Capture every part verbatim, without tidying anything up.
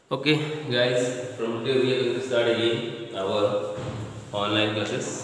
Okay, guys, from today we are going to start again our online classes.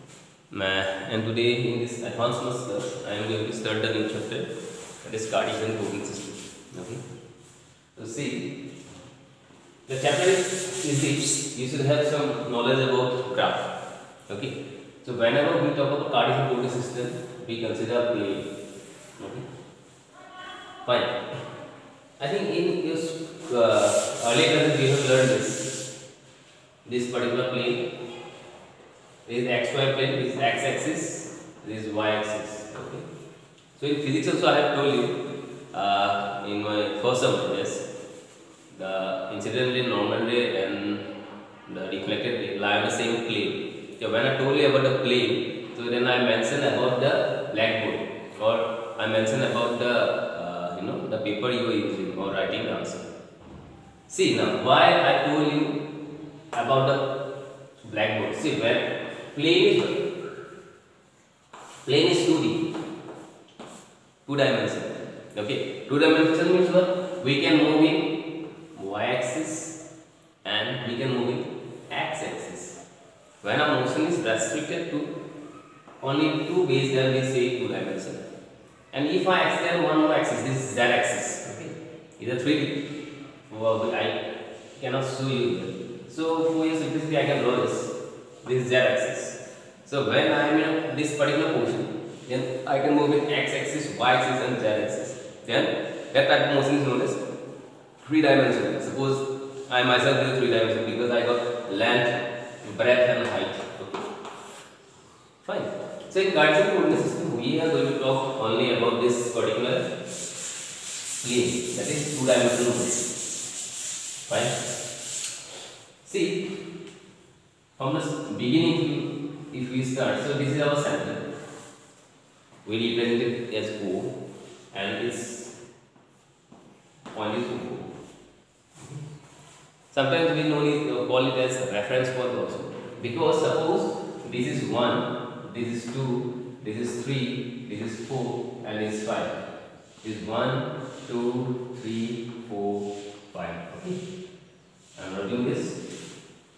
And today in this advanced maths class, I am going to start the new chapter, that is Cartesian coordinate system. Okay, so see, the chapter is easy. You should have some knowledge about graph. Okay, so whenever we talk about Cartesian coordinate system, we consider plane. Okay, fine. I think in your uh, earlier classes we have learned this. This particular plane, this is xy plane, this is x-axis, this is y-axis. Okay. So in physics also I have told you uh, in my first sum, yes, the incident ray, normal ray, and the reflected ray lie on the same plane. So when I told you about the plane, so then I mentioned about the blackboard, or I mentioned about the you know the paper you are using or writing the answer. See now why I told you about the blackboard. See, when plane is plane is two D, two dimension. Okay, two dimension means what? We can move in y-axis and we can move in x-axis. When a motion is restricted to only two ways, then we say two dimension. And if I extend one more axis, this is z axis. Okay, it is three D. Well, I cannot show you here. So for your simplicity, I can draw this. This is z axis. So when I am in this particular position, then I can move in x axis, y axis, and z axis. Then that type of motion is known as three dimensional. Suppose I myself is three dimensional because I got length, breadth, and height. Okay, fine. So in Cartesian coordinate system, we are going to talk only about this particular plane, that is two dimensional plane. Fine. See, from the beginning, if we start, so this is our center. We represent it as O, and its point is O. Sometimes we know call it as reference point also, because suppose this is one. This is two, this is three, this is four, and this is five. This is one, two, three, four, five. Okay. I am writing this.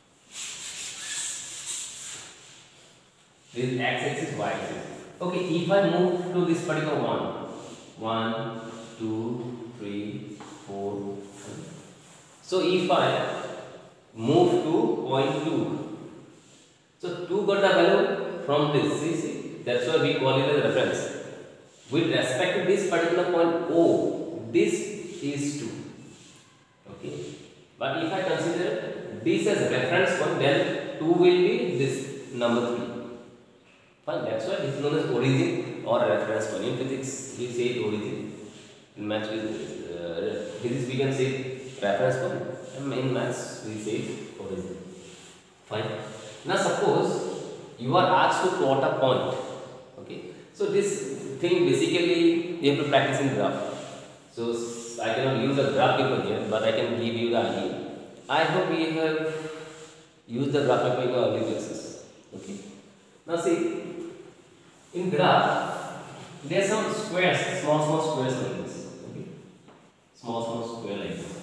This is x-axis, y-axis. Okay, if I move to this particular one, one, two, three, four. So if I move to point two, so two got the value from this, see, see, that's why we call it as reference. With respect to this particular point O, this is two. Okay, but if I consider this as reference point, then two will be this number three. Fine, that's why this is known as origin or reference point. In physics, we say origin. In maths, we, uh, physics we can say reference point. And in maths, we say origin. Fine. Now suppose you are asked to plot a point. Okay, so this thing basically you have to practice in graph. So I cannot use a graph paper here, but I can give you the idea. I hope you have used the graph paper in your early classes. Okay, now see, in graph there are some squares, small small squares like this. Okay, small small square like this.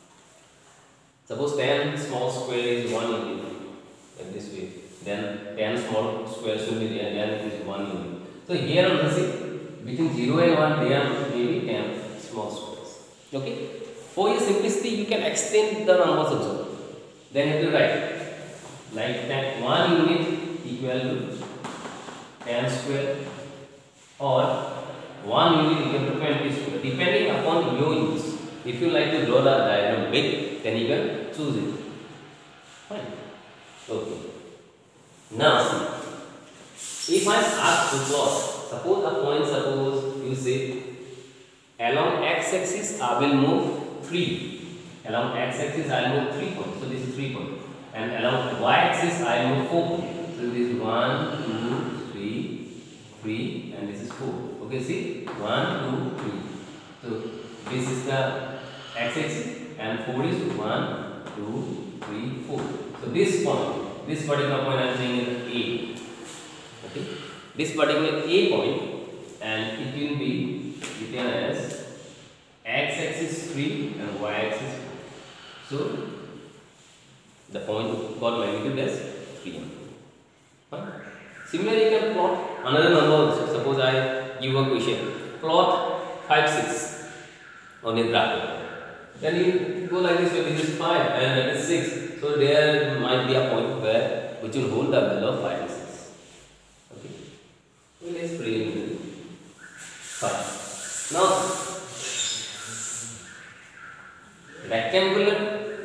Suppose ten small square is one unit, like this way. Then ten small squares will be there, then it is one unit. So here on the see, between zero and one, there are maybe ten small squares. Okay. For your simplicity, you can extend the numbers also. Then you have to write like that one unit equal to ten square, or one unit equal to twenty square, depending upon your use. If you like to draw the diagram big, then you can choose it. Fine. Okay. Now see, if I am asked to plot, suppose a point, suppose you say along x-axis I will move three, along x-axis I will move three points, so this is three points, and along y-axis I will move four points, so this is one, two, three, three, and this is four. Okay, see, one, two, three. So this is the x-axis, and four is one, two, three, four. So this point, this particular point I am saying is A. Okay, this particular A point, and it will be written as x-axis three and y-axis four. So the point called magnitude as three m. Fine. Similarly, you can plot another number also. Suppose I give a question, plot five, six on a graph. Then you go like this, so this is five and that is six. So there might be a point where which will hold the value of five and six. Okay. So let's preliminary. Fine. Now rectangular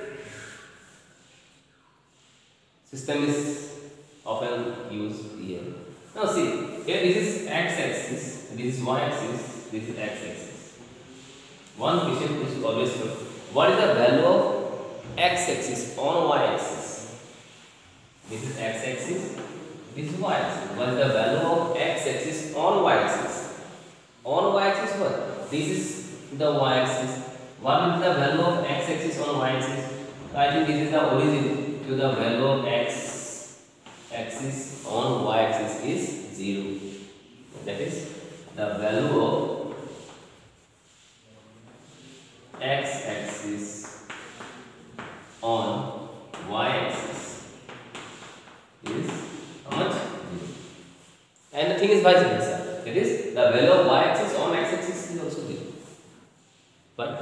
system is often used here. Now see, here this is x-axis, this is y-axis, this is x-axis. One question is always come, what is the value of x-axis on y-axis? This is x-axis, this is y-axis. What is the value of x-axis on y-axis? On y-axis what? This is the y-axis. What is the value of x-axis on y-axis? I think this is the origin to the value of x-axis on y-axis is zero. That is the value of x-axis on y-axis is how much? Zero. And the thing is vice versa. That is the value of y-axis on x-axis is also zero. But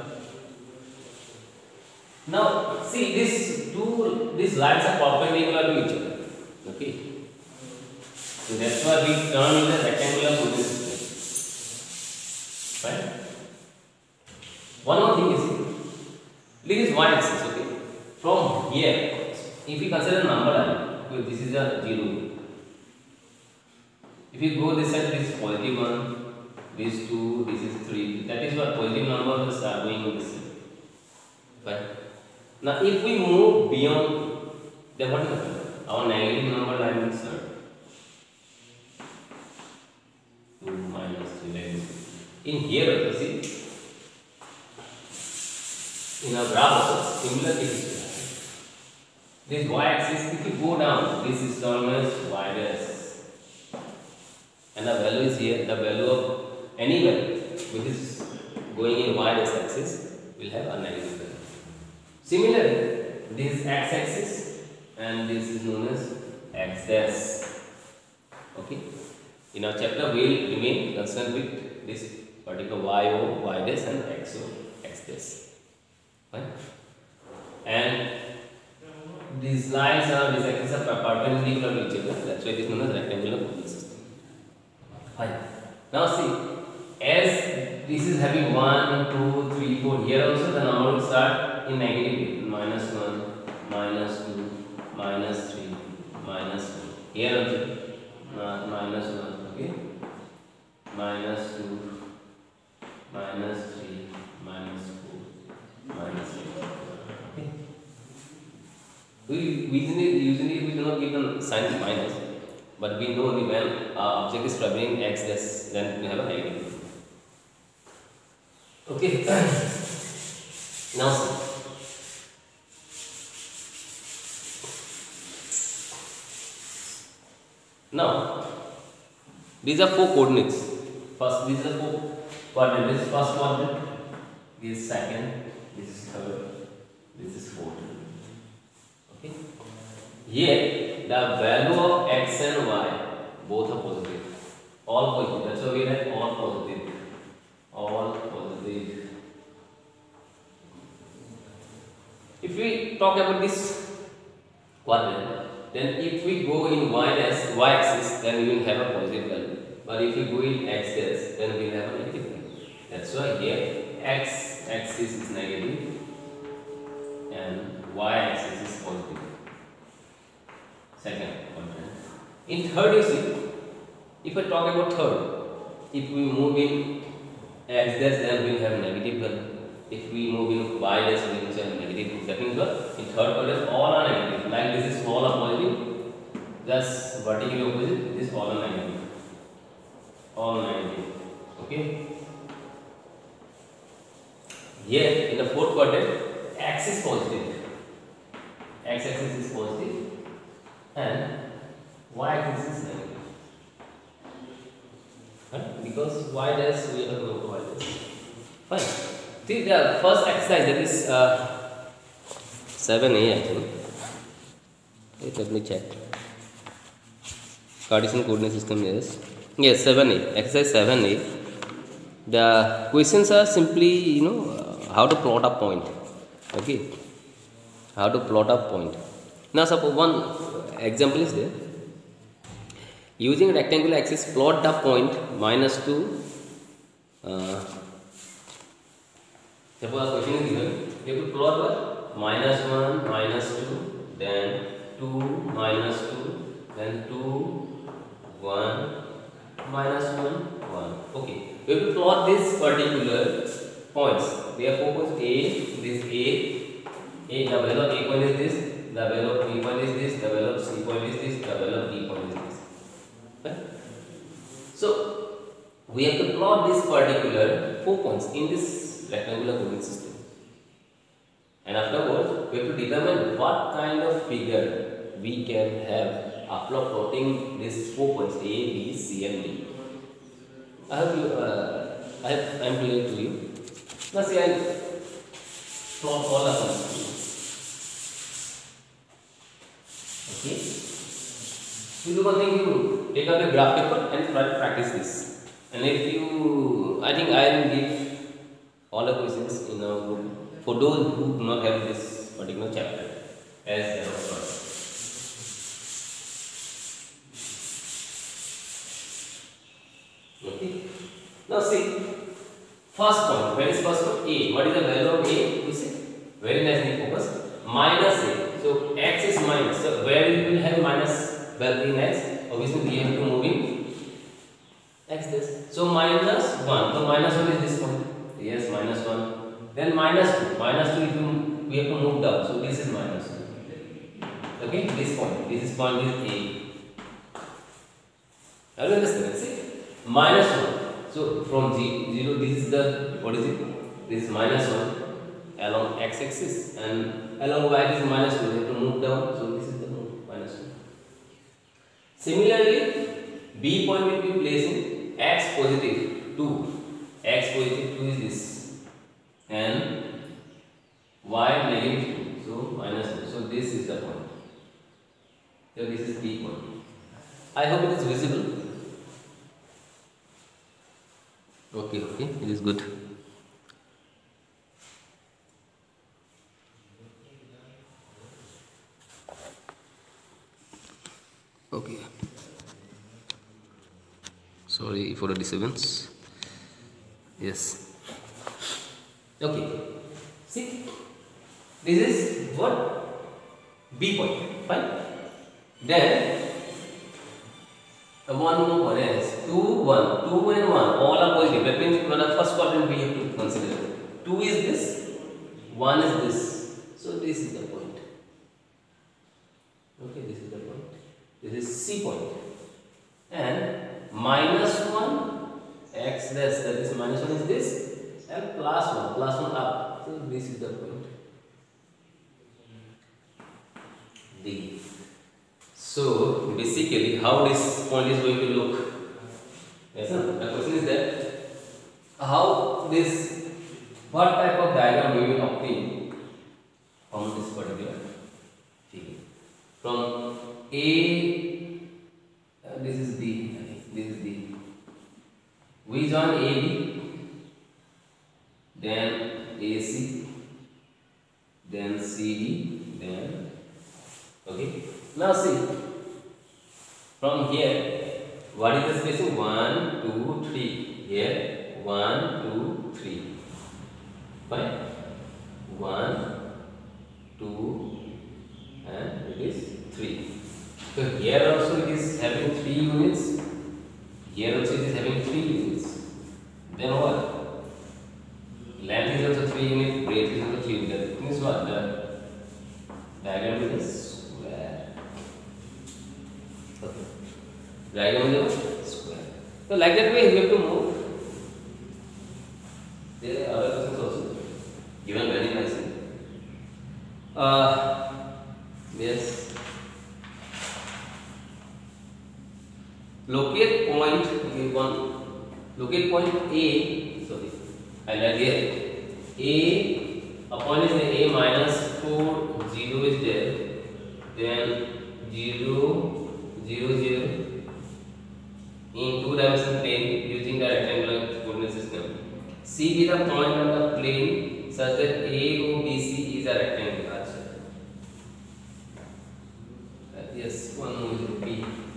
now see, these two these lines are perpendicular to each other. Okay. So that's why we turn in the rectangular coordinate system. Right? One more thing is, this is y-axis. Okay. From here, if we consider number line, this is a zero. If you go this side, this is positive one, this two, this is three. That is what positive numbers are going in this side. Right? Now, if we move beyond, then what will happen? Our negative number line will start. two minus three. In here also, see, in our graph also, similar thing. This y-axis, if you go down, this is termed as y dash. And the value is here, the value of any value which is going in y dash axis will have a negative value. Similarly, this is x-axis and this is known as x dash. Okay. In our chapter, we will remain concerned with this particular y o, y dash and x o, x dash. Fine. And these lines are, these axes are perpendicular to each other. That's why it is known as rectangular coordinate system. Fine. Now see, as this is having one, two, three, four, here also the number will start in negative, minus one, minus two, minus three, minus four. Here also uh, minus one, okay, minus two, minus three, minus four, minus eight. Okay. We usually usually we do not give the sign minus, but we know when our object is traveling x dash, then we have a negative. Okay. Now see. Now, these are four coordinates. First, these are four coordinates. This is first coordinate, this is second, this is third, this is fourth. Okay. Here, the value of x and y both are positive. All positive. That's why we write all positive. All positive. If we talk about this quadrant, then if we go in y dash, y axis, then we will have a positive value. But if we go in x dash, then we will have a negative value. That's why here x axis is negative and y axis is positive. Second quadrant. In third, you see, if I talk about third, if we move in x dash, then we will have a negative value. If we move in y dash, we will have negative. That means what? In third quadrant, all are negative. Like this is all are positive, thus vertically opposite, this all are negative. All negative. Okay. Here in the fourth quadrant, x is positive. X axis is positive and y axis is negative. Right? Because y dash we have no y dash. Fine. See the first exercise, that is uh, seven A actually. Wait, let me check. Cartesian coordinate system is yes seven A. Exercise seven A. The questions are simply you know uh, how to plot a point. Okay, how to plot a point. Now suppose one example is there. Using a rectangular axis, plot the point minus two. Uh, suppose a question is given. You have to plot what? Minus one, minus two, then two, minus two, then two, one, minus one, one. Okay. We have to plot this particular points. There are four points A. This A. A. The value of A point is this. The value of B point is this. The value of C point is this. The value of D point is this. So we have to plot this particular four points in this rectangular coordinate system, and afterwards we have to determine what kind of figure we can have after plotting these four points A, B, C, and D. I have you, uh, I have I am clear to you. Now see, I plot all the points. Okay. You do one thing, you take out a graph paper and try to practice this. And if you, I think I will give all the questions in our group for those who do not have this particular chapter as their first. Okay. Now see, first point. Where is first point? A. What is the value of A? You see, very nicely focused. Minus A. So x is minus. So where we will have minus? Well, in x, obviously we have to move in x this. So minus one. So minus one is this point. Yes, minus one. Then minus two. Minus two, if you, we have to move down. So this is minus two. Okay, this point. This is point is A. Are you understand? See? Minus one. So from zero, this is the, what is it? This is minus one along x axis, and along y axis minus two. We have to move down. So this is the minus one. Similarly, B point will be placed in x positive two. X positive two is this, and y negative two. So minus two. So this is the point. So this is B point. I hope it is visible. Okay, okay, it is good. Okay. Sorry for the disturbance. Yes. Okay. See, this is what? B point. Fine. Then the one more one is two, one, two and one. All are positive. That means for the first quadrant we have to consider. Two is this, one is this. So this is the point. Okay, this is the point. This is C point, and minus one x dash, that is minus one is this, and plus one, plus one up. So this is the point D. So basically, how this point is going to look? Yes, sir. The question is that how this, what type of diagram we will obtain from this particular figure. From A, uh, this is D, this is D. We join A B, then A C, then C D, then okay. Now see, from here, what is the spacing? One, two, three. Here, one, two, three. Fine. One, two, and it is three. So here also it is having three units. Here also it is having three units. Then what? Length is also three units. Breadth is also three units. That means what? The diagram is square. Okay. Diagram is square. So like that way we have to move. There are other questions also given very nicely. Uh, yes. Locate point. Okay, one. Locate point A. Sorry, I write here. A. A point is A minus four zero. then zero, zero, zero in two dimensional plane using the rectangular coordinate system. C be the point on the plane such that A O B C is a rectangle. Uh, yes, one more is B.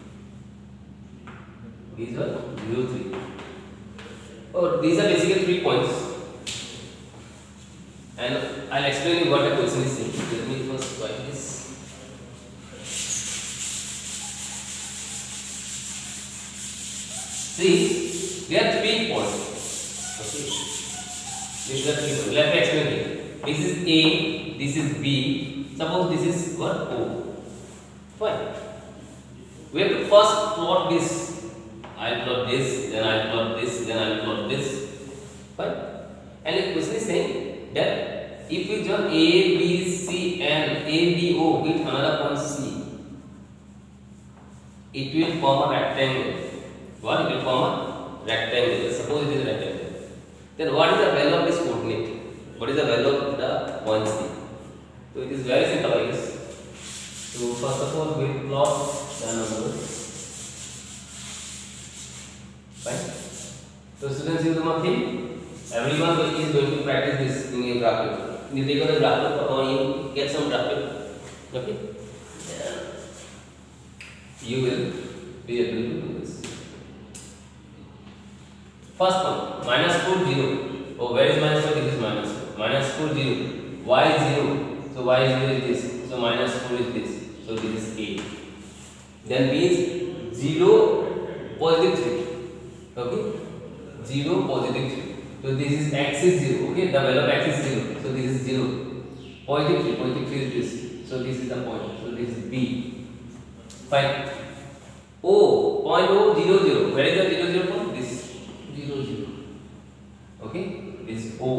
These are zero, three. Oh, these are basically three points. And I'll explain you what the question is saying. Let me first write this. See, there are three points. Okay. These are three points. Let me explain it. This is A, this is B. Suppose this is what? O. Fine. We have to first plot this. I'll plot this, then I'll plot this, then I'll plot this. Fine. And the question is saying that if we join A, B, C and A, B, O with another point C, it will form a rectangle. What? It will form a rectangle. Suppose it is a rectangle. Then what is the value of this coordinate? What is the value of the point C? So it is very simple, I guess. So first of all, we will plot the numbers. Fine. So students, you do one thing. Everyone is going to practice this in your graph paper. You take out the graph paper or you get some graph paper. Okay. Yeah. You will be able to do this. First one, minus four, zero. Oh, where is minus four? This is minus four. Minus four, zero. Y is zero. So y is zero is this. So minus four is this. So this is A. Then B is zero, positive three. Okay. zero, positive three. So this is x is zero. Okay. The value of x is zero. So this is zero. Positive three. Positive three is this. So this is the point. So this is B. Fine. O, point O, zero, zero. Where is the zero, zero point? This zero, zero. Okay. This is O.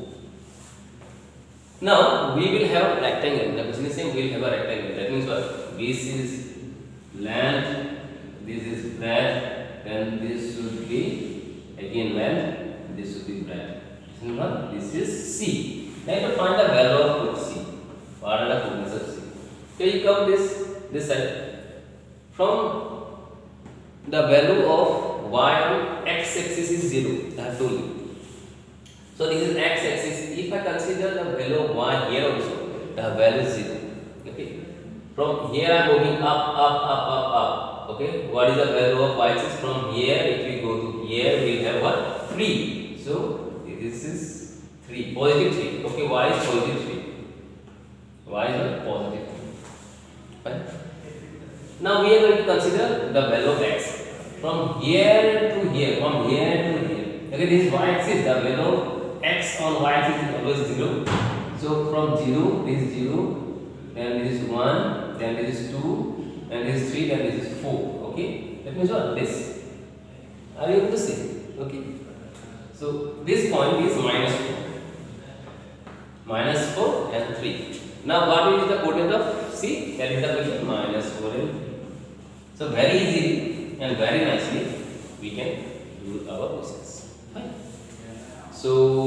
Now we will have a rectangle. The question is saying we will have a rectangle. That means what? This is length. This is breadth. Then this should be again length. This should be breadth. This is C. Now to find the value of C. What are the coordinates of C? Here you come this this side. From the value of y on x-axis is zero. I have told you. So this is x-axis. If I consider the value of y here also, the value is zero. Okay. From here I am moving up, up, up, up, up. Okay. What is the value of y-axis? From here, if we go to here, we have what? three. So this is three. Positive three. Okay. Y is positive three. Y is what? Positive three. Fine. Now we are going to consider the value of x. From here to here, from here to here. Okay, this is y-axis. The value of x on y-axis is always zero. So from zero, this is zero, then this is one, then this is two, then this is three, then this is four. Okay, that means what? This. Are you able to see? Okay. So this point is minus four, minus four and three. Now what is the coordinate of C? That is the question. Minus four and three. So very easily and very nicely we can do our process. Fine. So,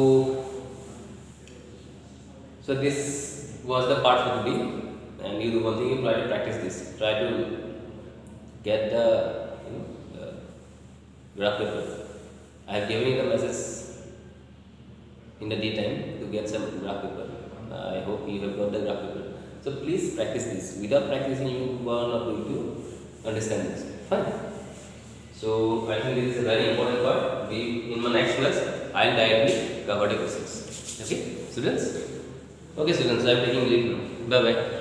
so this was the part for today, and you do one thing: you try to practice this. Try to get the, you know, the graph paper. I have given you the message in the daytime to get some graph paper. I hope you have got the graph paper. So please practice this. Without practicing, you are not going to understand this. Fine. So I think this is a very important part. We in my next class I will directly cover the questions. Okay, students. Okay, students. I am taking leave now. Bye bye.